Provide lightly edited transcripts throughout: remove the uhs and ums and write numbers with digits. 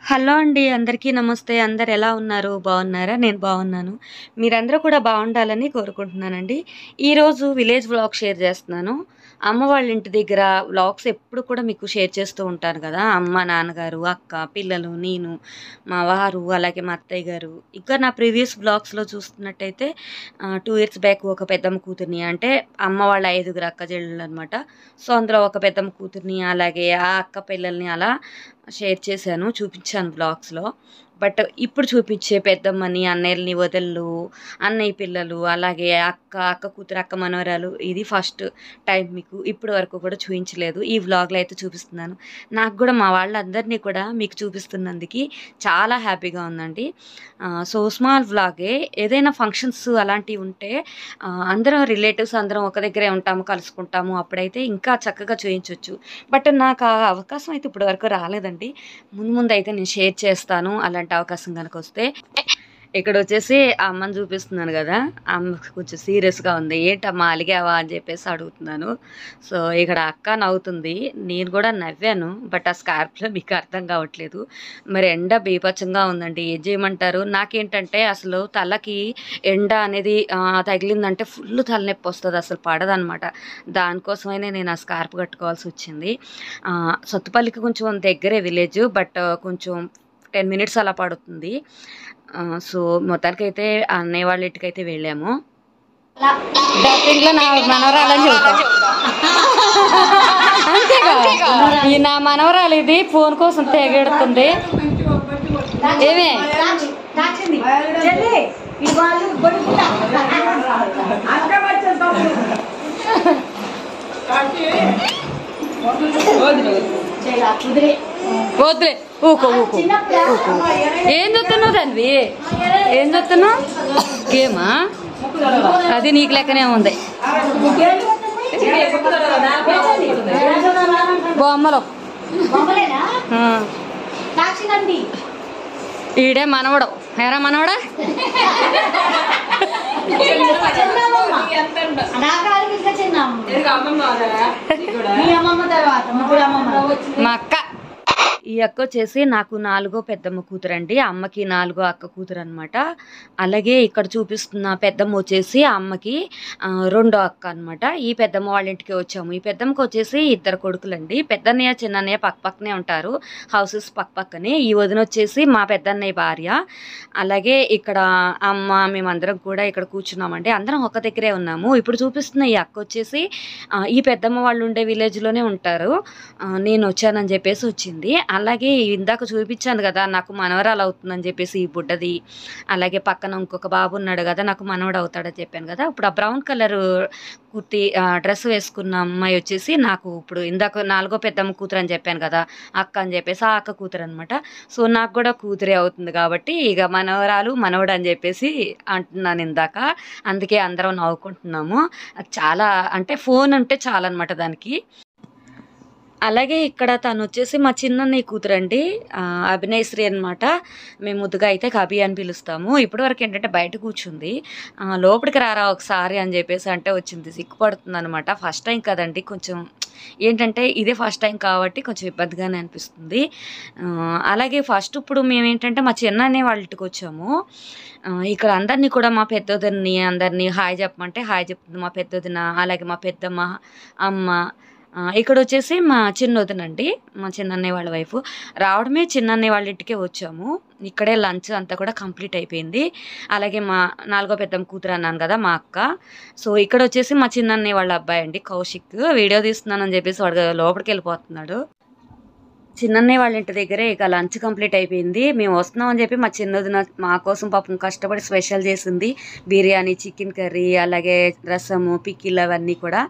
Hello అండి. అందరికీ నమస్తే. అందరు ఎలా ఉన్నారు? బాగున్నారా? నేను బాగున్నాను. మీరందరూ కూడా బాగుండాలని కోరుకుంటున్నానండి. ఈరోజు విలేజ్ వ్లాగ్ షేర్ చేస్తున్నాను. అమ్మ వాళ్ళ ఇంటి దగ్గర వ్లాగ్స్ ఎప్పుడు కూడా మీకు షేర్ చేస్తూ ఉంటాను కదా! అమ్మ, నాన్నగారు, అక్క, పిల్లలు, నేను, మా వారు, అలాగే మా అత్తయ్య గారు. ఇంకా నా ప్రీవియస్ వ్లాగ్స్‌లో చూస్తున్నట్టయితే 2 ఇయర్స్ బ్యాక్ ఒక పెద్దమ్మ కూతురిని అంటే అమ్మ వాళ్ళ 5గురు అక్క చెల్లెళ్ళనమాట. సో, అందులో ఒక పెద్దమ్మ కూతురిని, అలాగే ఆ అక్క పిల్లల్ని అలా షేర్ చేశాను. చూపించాను వ్లాగ్స్‌లో. బట్ ఇప్పుడు చూపించే పెద్దమ్మని, అన్నయ్యలని, వదినలు, అన్నయ్య పిల్లలు, అలాగే అక్క, అక్క కూతురు, అక్క మనవరాలు ఇది ఫస్ట్ టైం మీకు ఇప్పటి వరకు కూడా చూయించలేదు. ఈ వ్లాగ్‌లో అయితే చూపిస్తున్నాను. నాకు కూడా మా వాళ్ళందరినీ కూడా మీకు చూపిస్తున్నందుకు చాలా హ్యాపీగా ఉందండి. సో, స్మాల్ వ్లాగే. ఏదైనా ఫంక్షన్స్ అలాంటివి ఉంటే అందరం రిలేటివ్స్ అందరం ఒక దగ్గరే ఉంటాము, కలుసుకుంటాము. అప్పుడైతే ఇంకా చక్కగా చూయించొచ్చు. బట్ నాకు ఆ అవకాశం అయితే ఇప్పటి వరకు రాలేదండి. ముందైతే నేను షేర్ చేస్తాను అలాంటి అవకాశం గనక వస్తే. ఇక్కడొచ్చేసి ఆ అమ్మని చూపిస్తున్నాను గదా! ఆ అమ్మ కొంచెం సీరియస్‌గా ఉంది. "ఏంటమ్మా అలిగావా?" అని చెప్పేసి అడుగుతున్నాను. సో, ఇక్కడ అక్క నవ్వుతుంది. నేను కూడా నవ్వాను. బట్ ఆ స్కార్ఫ్‌లో మీకు అర్థం కావట్లేదు. మరి ఎండ బీభత్సంగా ఉందండి. ఏం చేయమంటారు? నాకేంటంటే అసలు తలకి ఎండ అనేది తగిలిందంటే ఫుల్ తలనొప్పొస్తది. అసలు పడదనమాట. దానికోసమైనా నేను ఆ స్కార్ఫ్ కట్టుకోవాల్సొచ్చింది. సత్తుపల్లికి కొంచెం దగ్గరే విలేజ్. బట్ కొంచెం 10 మినిట్స్ అలా పడుతుంది. సో, మొత్తానికైతే అన్నయ్య వాళ్ళ ఇంటికైతే వెళ్ళాము. డబ్బింగ్‌లో నా మనవరాలని చెబుతా. అంతేగా ఈ నా మనవరాలు ఇది ఫోన్ కోసం తెగెడుతుంది. ఏమే వద్దులే ఊకో ఊకో ఊకో. ఏం చూస్తున్నావు తన్వి? ఏం చూస్తున్నావు? గేమా? అది నీకు లెక్కనే ఉంది. బొమ్మలు ఈడే మనవడు. ఎరా మనవడా? మా అక్క. ఈ అక్క వచ్చేసి నాకు 4గో పెద్దమ్మ కూతురండి. అమ్మకి 4గో అక్క కూతురు అనమాట. అలాగే ఇక్కడ చూపిస్తున్న పెద్దమ్మ వచ్చేసి అమ్మకి 2 అక్క అనమాట. ఈ పెద్దమ్మ వాళ్ళ ఇంటికి వచ్చాము. ఈ పెద్దమ్మకి వచ్చేసి 2 కొడుకులండి. పెద్దన్నయ్య చిన్నన్నయ్య పక్కనే ఉంటారు. హౌసెస్ పక్కనే. ఈ వదిన వచ్చేసి మా పెద్దన్నయ్య భార్య. అలాగే ఇక్కడ అమ్మ మేమందరం కూడా ఇక్కడ కూర్చున్నామండి. అందరం ఒక దగ్గరే ఉన్నాము. ఇప్పుడు చూపిస్తున్న ఈ అక్క వచ్చేసి ఈ పెద్దమ్మ వాళ్ళు ఉండే విలేజ్లోనే ఉంటారు. నేను వచ్చానని చెప్పేసి వచ్చింది. అలాగే ఇందాక చూపించాను కదా నాకు మనవరాలు అవుతుందని చెప్పేసి ఈ బుడ్డది. అలాగే పక్కన ఇంకొక బాబు ఉన్నాడు కదా నాకు మనవడు అవుతాడని చెప్పాను కదా. ఇప్పుడు ఆ బ్రౌన్ కలర్ కుర్తి డ్రెస్ వేసుకున్న అమ్మాయి వచ్చేసి నాకు ఇప్పుడు ఇందాక 4గో పెద్దమ్మ కూతురు అని చెప్పాను కదా అక్క అని చెప్పేసి ఆ అక్క కూతురు అనమాట. సో, నాకు కూడా కూతురే అవుతుంది కాబట్టి ఇక మనవరాలు మనవడు అని చెప్పేసి అంటున్నాను ఇందాక. అందుకే అందరం నవ్వుకుంటున్నాము. చాలా అంటే ఫోన్ అంటే చాలన్నమాట దానికి. అలాగే ఇక్కడ తనొచ్చేసి మా చిన్నన్నయ్య కూతురండి. అభినయశ్రీ అనమాట. మేము ముద్దుగా అయితే కబి అని పిలుస్తాము. ఇప్పటివరకు ఏంటంటే బయట కూర్చుంది. లోపలికి రారా ఒకసారి అని చెప్పేసి అంటే వచ్చింది. సిగ్గుపడుతుందనమాట. ఫస్ట్ టైం కదండి. కొంచెం ఏంటంటే ఇదే ఫస్ట్ టైం కాబట్టి కొంచెం ఇబ్బందిగానే అనిపిస్తుంది. అలాగే ఫస్ట్ ఇప్పుడు మేమేంటంటే మా చిన్నన్నయ్య వాళ్ళ ఇంటికి వచ్చాము. ఇక్కడ అందరినీ కూడా మా పెద్దొదిన్ని అందరినీ హాయ్ చెప్పమంటే హాయ్ చెప్తుంది మా పెద్దొదిన. అలాగే మా పెద్దమ్మ, అమ్మ. ఇక్కడొచ్చేసి మా చిన్నొదినండి. మా చిన్నన్నయ్య వాళ్ళ వైఫు. రావడమే చిన్నన్నయ్య వాళ్ళ ఇంటికే వచ్చాము. ఇక్కడే లంచ్ అంతా కూడా కంప్లీట్ అయిపోయింది. అలాగే మా 4గో పెద్దమ్మ కూతురు అన్నాను కదా మా అక్క. సో, ఇక్కడొచ్చేసి మా చిన్నన్నయ్య వాళ్ళ అబ్బాయి అండి కౌశిక్. వీడియో తీస్తున్నానని చెప్పేసి వాడు లోపలికి వెళ్ళిపోతున్నాడు. చిన్నన్నయ్య వాళ్ళ ఇంటి దగ్గరే ఇక లంచ్ కంప్లీట్ అయిపోయింది. మేము వస్తున్నామని చెప్పి మా చిన్నొదిన మా కోసం పాపం కష్టపడి స్పెషల్ చేసింది. బిర్యానీ, చికెన్ కర్రీ, అలాగే రసము, పికిల్ అవన్నీ కూడా.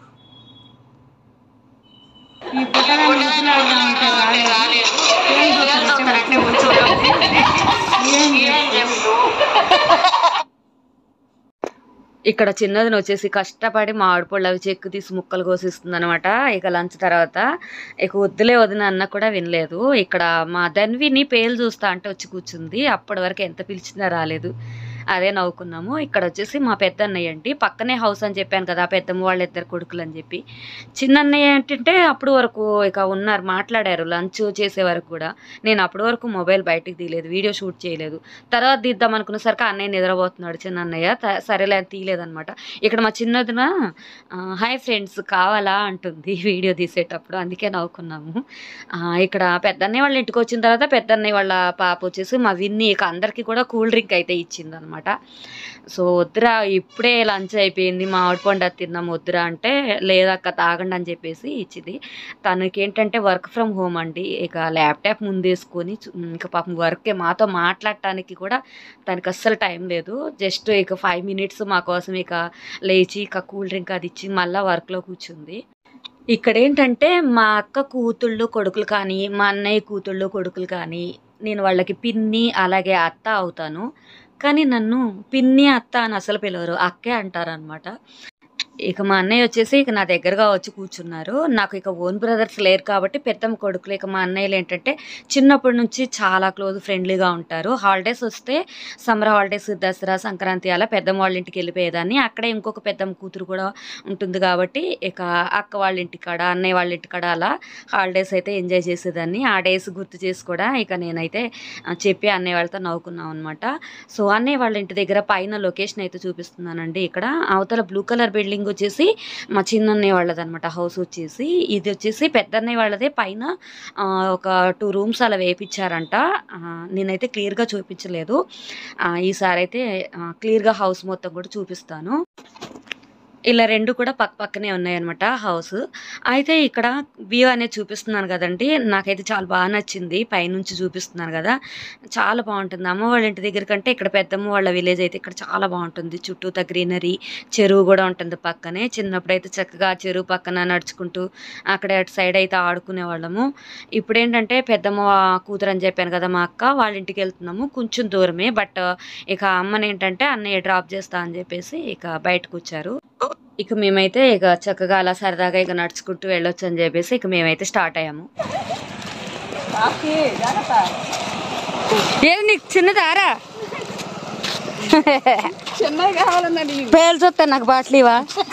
ఇక్కడ చిన్నదిని వచ్చేసి కష్టపడి మామిడి పళ్ళు అవి చెక్కు తీసి ముక్కలు కోసిస్తుంది అనమాట. ఇక లంచ్ తర్వాత ఇక వద్దులే వదిన అన్న కూడా వినలేదు. ఇక్కడ మా ధన్విని పేలు చూస్తా అంటే వచ్చి కూర్చుంది. అప్పటి వరకు ఎంత పిలిచినా రాలేదు. అదే నవ్వుకున్నాము. ఇక్కడ వచ్చేసి మా పెద్దన్నయ్య అండి, పక్కనే హౌస్ అని చెప్పాను కదా పెద్దమ్మ వాళ్ళ ఇద్దరు కొడుకులు అని చెప్పి. చిన్నన్నయ్య ఏంటంటే అప్పుడు వరకు ఇక ఉన్నారు, మాట్లాడారు లంచ్ చేసే వరకు కూడా. నేను అప్పటి వరకు మొబైల్ బయటికి తీయలేదు, వీడియో షూట్ చేయలేదు. తర్వాత తీద్దాం అనుకునేసరికి అన్నయ్య నిద్రపోతున్నాడు చిన్నన్నయ్య, సరేలే తీయలేదనమాట. ఇక్కడ మా చిన్నదిన హాయ్ ఫ్రెండ్స్ కావాలా అంటుంది వీడియో తీసేటప్పుడు, అందుకే నవ్వుకున్నాము. ఇక్కడ పెద్దన్నయ్య వాళ్ళ ఇంటికి వచ్చిన తర్వాత పెద్దన్నయ్య వాళ్ళ పాప వచ్చేసి మా విన్ని ఇక అందరికీ కూడా కూల్ డ్రింక్ అయితే ఇచ్చిందనమాట. సో వద్దురా ఇప్పుడే లంచ్ అయిపోయింది, మామిడి పండు అది తిన్నాం వద్దురా అంటే లేదక్క తాగండి అని చెప్పేసి ఇచ్చింది. తనకి ఏంటంటే వర్క్ ఫ్రమ్ హోమ్ అండి, ఇక ల్యాప్టాప్ ముందేసుకొని ఇంకా పాపం వర్కే, మాతో మాట్లాడటానికి కూడా తనకి అస్సలు టైం లేదు. జస్ట్ ఇక 5 minutes మా కోసం ఇక లేచి ఇక కూల్ డ్రింక్ అది ఇచ్చి మళ్ళీ వర్క్లో కూర్చుంది. ఇక్కడ ఏంటంటే మా అక్క కూతుళ్ళు కొడుకులు కానీ మా అన్నయ్య కూతుళ్ళు కొడుకులు కానీ నేను వాళ్ళకి పిన్ని అలాగే అత్త అవుతాను. కానీ నన్ను పిన్ని అత్త అని అసలు పిలవరు, అక్కే అంటారనమాట. ఇక మా అన్నయ్య వచ్చేసి ఇక నా దగ్గరగా వచ్చి కూర్చున్నారు. నాకు ఇక ఓన్ బ్రదర్స్ లేరు కాబట్టి పెద్దమ్మ కొడుకులు ఇక మా అన్నయ్యలు ఏంటంటే చిన్నప్పటి నుంచి చాలా క్లోజ్ ఫ్రెండ్లీగా ఉంటారు. హాలిడేస్ వస్తే సమ్మర్ హాలిడేస్, దసరా, సంక్రాంతి అలా పెద్దమ్మ వాళ్ళ ఇంటికి వెళ్ళిపోయేదాన్ని. అక్కడే ఇంకొక పెద్దమ్మ కూతురు కూడా ఉంటుంది కాబట్టి ఇక అక్క వాళ్ళ ఇంటికాడ అన్నయ్య వాళ్ళ ఇంటికాడ అలా హాలిడేస్ అయితే ఎంజాయ్ చేసేదాన్ని. ఆ డేస్ గుర్తు చేసి కూడా ఇక నేనైతే చెప్పి అన్నయ్య వాళ్ళతో నవ్వుకున్నాం అనమాట. సో అన్నయ్య వాళ్ళ ఇంటి దగ్గర పైన లొకేషన్ అయితే చూపిస్తున్నానండి. ఇక్కడ అవతల బ్లూ కలర్ బిల్డింగ్ వచ్చేసి మా చిన్నన్నయ్య వాళ్ళది అనమాట హౌస్ వచ్చేసి. ఇది వచ్చేసి పెద్దన్నయ్య వాళ్ళదే, పైన ఒక 2 rooms అలా వేయించారంట. నేనైతే క్లియర్గా చూపించలేదు, ఈసారి అయితే క్లియర్గా హౌస్ మొత్తం కూడా చూపిస్తాను. ఇలా 2 కూడా పక్కనే ఉన్నాయన్నమాట హౌస్. అయితే ఇక్కడ వ్యూ అనేది చూపిస్తున్నాను కదండి, నాకైతే చాలా బాగా నచ్చింది. పైనుంచి చూపిస్తున్నాను కదా, చాలా బాగుంటుంది. అమ్మ వాళ్ళ ఇంటి దగ్గర కంటే ఇక్కడ పెద్దమ్మ వాళ్ళ విలేజ్ అయితే ఇక్కడ చాలా బాగుంటుంది. చుట్టూతా గ్రీనరీ, చెరువు కూడా ఉంటుంది పక్కనే. చిన్నప్పుడు అయితే చక్కగా చెరువు పక్కన నడుచుకుంటూ అక్కడ అటు సైడ్ అయితే ఆడుకునే వాళ్ళము. ఇప్పుడు ఏంటంటే పెద్దమ్మ కూతురు అని చెప్పాను కదా మా అక్క వాళ్ళ ఇంటికి వెళ్తున్నాము, కొంచెం దూరమే. బట్ ఇక అమ్మని ఏంటంటే అన్నయ్య డ్రాప్ చేస్తా అని చెప్పేసి ఇక బయటకు వచ్చారు. ఇక మేమైతే ఇక చక్కగా అలా సరదాగా ఇక నడుచుకుంటూ వెళ్ళొచ్చు అని చెప్పేసి ఇక మేమైతే స్టార్ట్ అయ్యాము. ఏది నీకు చిన్నదారా చిన్నది కావాలన్నా పేర్లు చూస్తా నాకు బాట్లీవా.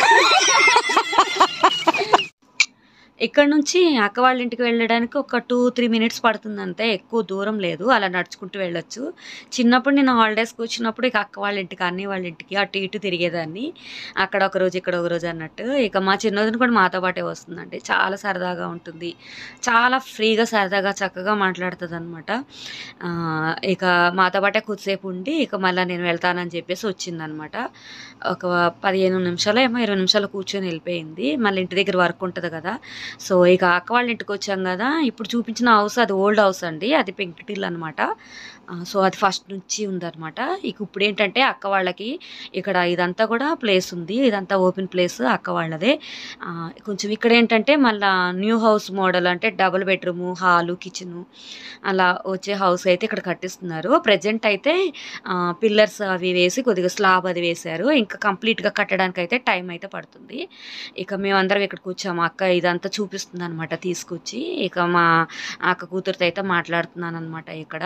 ఇక్కడ నుంచి అక్క వాళ్ళ ఇంటికి వెళ్ళడానికి ఒక 2-3 minutes పడుతుంది అంతే, ఎక్కువ దూరం లేదు, అలా నడుచుకుంటూ వెళ్ళొచ్చు. చిన్నప్పుడు నేను హాలిడేస్కి వచ్చినప్పుడు ఇక అక్క వాళ్ళ ఇంటికి అన్నీ వాళ్ళ ఇంటికి అటు ఇటు తిరిగేదాన్ని, అక్కడ ఒక రోజు ఇక్కడ ఒక రోజు అన్నట్టు. ఇక మా చిన్నదిని కూడా మాతో పాటే వస్తుందండి, చాలా సరదాగా ఉంటుంది, చాలా ఫ్రీగా సరదాగా చక్కగా మాట్లాడుతుంది అనమాట. ఇక మాతో పాటే కొద్దిసేపు ఉండి ఇక మళ్ళీ నేను వెళ్తానని చెప్పేసి వచ్చిందనమాట. ఒక 15 నిమిషాలు ఏమో 20 నిమిషాలు కూర్చొని వెళ్ళిపోయింది. మళ్ళీ ఇంటి దగ్గర వర్క్ ఉంటుంది కదా. సో ఇక అక్క వాళ్ళ ఇంటికి వచ్చాం కదా, ఇప్పుడు చూపించిన హౌస్ అది ఓల్డ్ హౌస్ అండి, అది పెంకుటిల్లు అనమాట. సో అది ఫస్ట్ నుంచి ఉందన్నమాట. ఇక ఇప్పుడు ఏంటంటే అక్క వాళ్ళకి ఇక్కడ ఇదంతా కూడా ప్లేస్ ఉంది, ఇదంతా ఓపెన్ ప్లేస్ అక్క వాళ్ళదే. కొంచెం ఇక్కడ ఏంటంటే మళ్ళీ న్యూ హౌస్ మోడల్, అంటే డబుల్ బెడ్రూము, హాలు, కిచెను అలా వచ్చే హౌస్ అయితే ఇక్కడ కట్టిస్తున్నారు. ప్రజెంట్ అయితే పిల్లర్స్ అవి వేసి కొద్దిగా స్లాబ్ అది వేశారు, ఇంకా కంప్లీట్గా కట్టడానికి అయితే టైం అయితే పడుతుంది. ఇక మేమందరం ఇక్కడికి వచ్చాము, అక్క ఇదంతా చూపిస్తుంది అనమాట తీసుకొచ్చి. ఇక మా అక్క కూతురుతో అయితే మాట్లాడుతున్నాను అనమాట ఇక్కడ.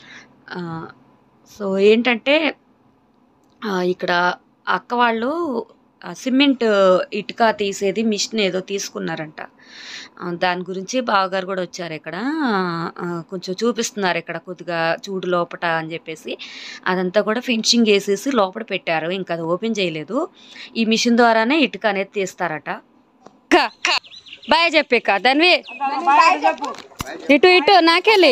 సో ఏంటంటే ఇక్కడ అక్క వాళ్ళు సిమెంట్ ఇటుక తీసేది మిషన్ ఏదో తీసుకున్నారంట, దాని గురించి బావగారు కూడా వచ్చారు ఇక్కడ. కొంచెం చూపిస్తున్నారు ఇక్కడ కొద్దిగా చూడు లోపట అని చెప్పేసి. అదంతా కూడా ఫినిషింగ్ వేసేసి లోపల పెట్టారు, ఇంకా అది ఓపెన్ చేయలేదు. ఈ మిషన్ ద్వారానే ఇటుక అనేది తీస్తారట. బాయ్ చెప్పేక దానివి ఇటు ఇటు నాకెళ్ళి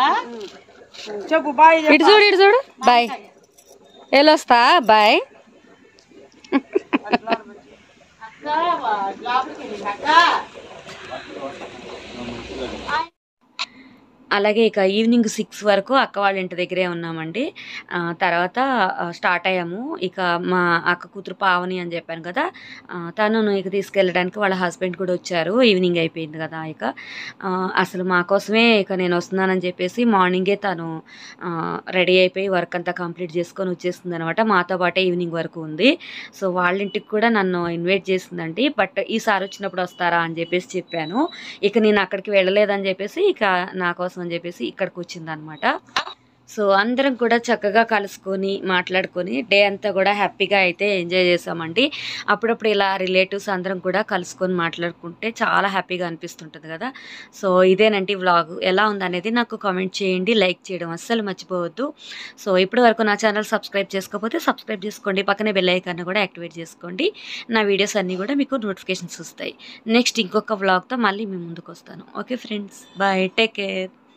ఇటు చూడు ఇటు చూడు, బాయ్ వెళ్ళొస్తా బాయ్. అలాగే ఇక ఈవినింగ్ 6 వరకు అక్క వాళ్ళ ఇంటి దగ్గరే ఉన్నామండి. తర్వాత స్టార్ట్ అయ్యాము. ఇక మా అక్క కూతురు పావని అని చెప్పాను కదా, తను ఇక తీసుకెళ్ళడానికి వాళ్ళ హస్బెండ్ కూడా వచ్చారు. ఈవినింగ్ అయిపోయింది కదా, ఇక అసలు మా కోసమే ఇక నేను వస్తున్నానని చెప్పేసి మార్నింగే తను రెడీ అయిపోయి వర్క్ అంతా కంప్లీట్ చేసుకొని వచ్చేస్తుంది అనమాట. మాతో పాటే ఈవినింగ్ వరకు ఉంది. సో వాళ్ళ ఇంటికి కూడా నన్ను ఇన్వైట్ చేసిందండి. బట్ ఈసారి వచ్చినప్పుడు వస్తారా అని చెప్పేసి చెప్పాను. ఇక నేను అక్కడికి వెళ్ళలేదని చెప్పేసి ఇక నా కోసం అని చెప్పేసి ఇక్కడికి వచ్చింది అనమాట. సో అందరం కూడా చక్కగా కలుసుకొని మాట్లాడుకొని డే అంతా కూడా హ్యాపీగా అయితే ఎంజాయ్ చేసామండి. అప్పుడప్పుడు ఇలా రిలేటివ్స్ అందరం కూడా కలుసుకొని మాట్లాడుకుంటే చాలా హ్యాపీగా అనిపిస్తుంటుంది కదా. సో ఇదేనండి వ్లాగ్. ఎలా ఉందనేది నాకు కామెంట్ చేయండి, లైక్ చేయడం అస్సలు మర్చిపోవద్దు. సో ఇప్పటి వరకు నా ఛానల్ సబ్స్క్రైబ్ చేసుకోకపోతే సబ్స్క్రైబ్ చేసుకోండి, పక్కనే బెల్ ఐకాన్ కూడా యాక్టివేట్ చేసుకోండి. నా వీడియోస్ అన్నీ కూడా మీకు నోటిఫికేషన్స్ వస్తాయి. నెక్స్ట్ ఇంకొక వ్లాగ్తో మళ్ళీ మీ ముందుకు వస్తాను. Okay friends, bye, take care.